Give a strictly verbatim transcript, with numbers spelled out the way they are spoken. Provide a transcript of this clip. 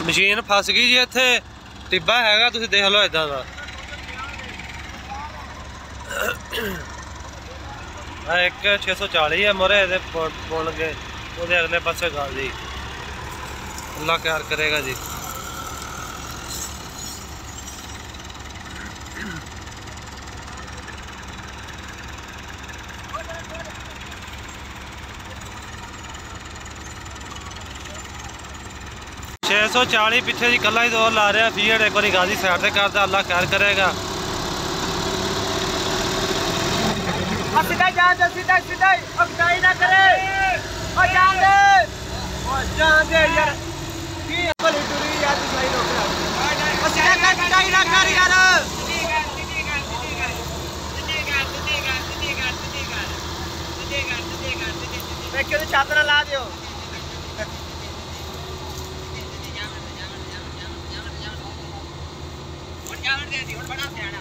Machine फस गई जी इत्थे टिब्बा हैगा तुसीं देख लो इदां दा एक छे सौ चाली है मोरे पुल के उहदे अगले पासे गल जी अल्लाह प्यार करेगा जी। छे सौ चाली पिछले जी कला ही दौर ला रहा फीड एक बार गाजी साइड से करता अल्लाह खैर करेगा। सीधा जान दे सीधा सीधा अगदाई ना करे और जान दे और जान दे यार की बड़ी दूरी यार तू सही रोक रहा और सीधा कर अगदाई ना कर यार सीधी कर सीधी कर सीधी कर सीधी कर सीधी कर सीधी कर सीधी कर सीधी कर सीधी कर सीधी मैं क्यों छात्र ला दियो और जान दे दी और बड़ा